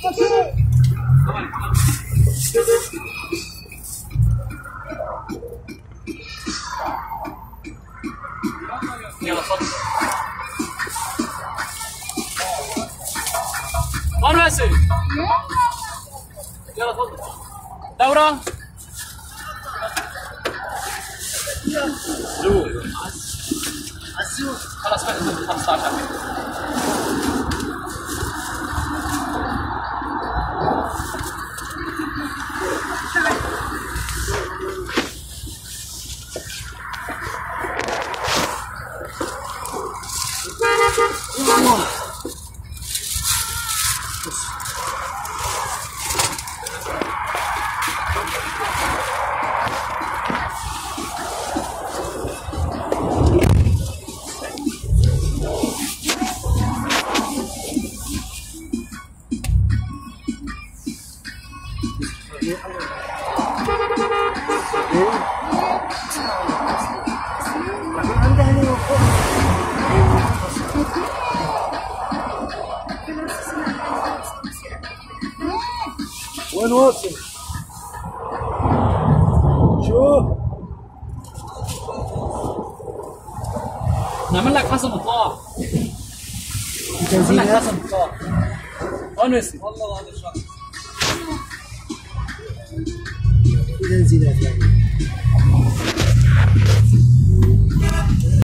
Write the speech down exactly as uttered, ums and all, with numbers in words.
يلا تفضل. وين ماشي؟ يلا تفضل. دورة. زوج. عزوز. خلاص خلينا خمسطعش. الله. وين واصل؟ شوف نعمل لك حسب الطاعة. نعمل لك حسب الطاعة. وين وصل؟ والله هذا الشخص. إذا نزيدها ثاني.